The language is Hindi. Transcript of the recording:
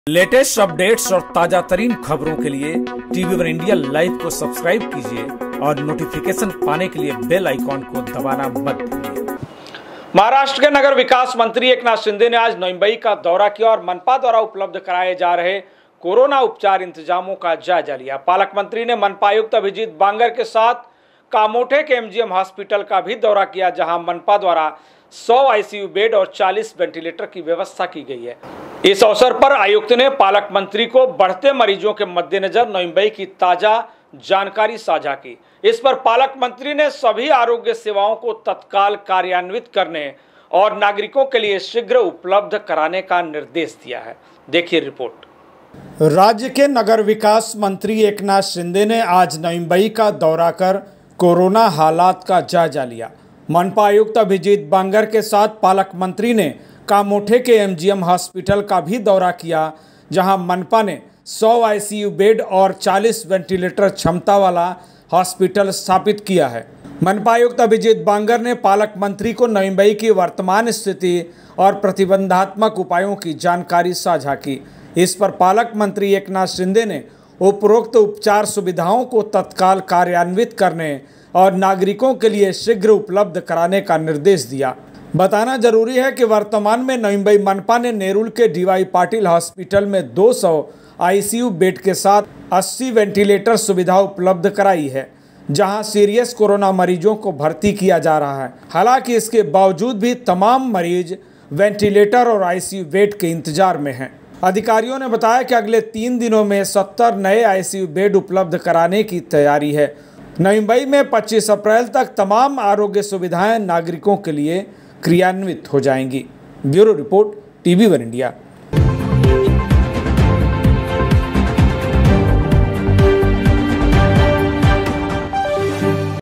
लेटेस्ट अपडेट्स और ताजा तरीन खबरों के लिए टीवी वन इंडिया लाइव को सब्सक्राइब कीजिए और नोटिफिकेशन पाने के लिए बेल आइकॉन को दबाना मत भूलिए। महाराष्ट्र के नगर विकास मंत्री एकनाथ शिंदे ने आज नोइम्बई का दौरा किया और मनपा द्वारा उपलब्ध कराए जा रहे कोरोना उपचार इंतजामों का जायजा लिया। पालक मंत्री ने मनपा आयुक्त अभिजीत बांगर के साथ कामोठे के एमजीएम हॉस्पिटल का भी दौरा किया, जहां मनपा द्वारा 100 आईसीयू बेड और 40 वेंटिलेटर की व्यवस्था की गई है। इस अवसर पर आयुक्त ने पालक मंत्री को बढ़ते मरीजों के मद्देनजर नोइम्बई की ताजा जानकारी साझा की। इस पर पालक मंत्री ने सभी आरोग्य सेवाओं को तत्काल कार्यान्वित करने और नागरिकों के लिए शीघ्र उपलब्ध कराने का निर्देश दिया है। देखिए रिपोर्ट। राज्य के नगर विकास मंत्री एकनाथ शिंदे ने आज नोइम्बई का दौरा कर कोरोना हालात का जायजा लिया। मनपा आयुक्त अभिजीत बांगर के साथ पालक मंत्री ने कामोठे के एमजीएम हॉस्पिटल का भी दौरा किया, जहां मनपा ने 100 आईसीयू बेड और 40 वेंटिलेटर क्षमता वाला हॉस्पिटल स्थापित किया है। मनपा आयुक्त अभिजीत बांगर ने पालक मंत्री को नोइम्बई की वर्तमान स्थिति और प्रतिबंधात्मक उपायों की जानकारी साझा की। इस पर पालक मंत्री एकनाथ शिंदे ने उपरोक्त उपचार सुविधाओं को तत्काल कार्यान्वित करने और नागरिकों के लिए शीघ्र उपलब्ध कराने का निर्देश दिया। बताना जरूरी है कि वर्तमान में नोइम्बई मनपा ने नेरुल के डीवाई पाटिल हॉस्पिटल में 200 आईसीयू बेड के साथ 80 वेंटिलेटर सुविधा उपलब्ध कराई है, जहां सीरियस कोरोना मरीजों को भर्ती किया जा रहा है। हालांकि इसके बावजूद भी तमाम मरीज वेंटिलेटर और आईसीयू बेड के इंतजार में हैं। अधिकारियों ने बताया कि अगले 3 दिनों में 70 नए आईसीयू बेड उपलब्ध कराने की तैयारी है। नोइम्बई में 25 अप्रैल तक तमाम आरोग्य सुविधाएं नागरिकों के लिए क्रियान्वित हो जाएंगी। Bureau report, TV one India.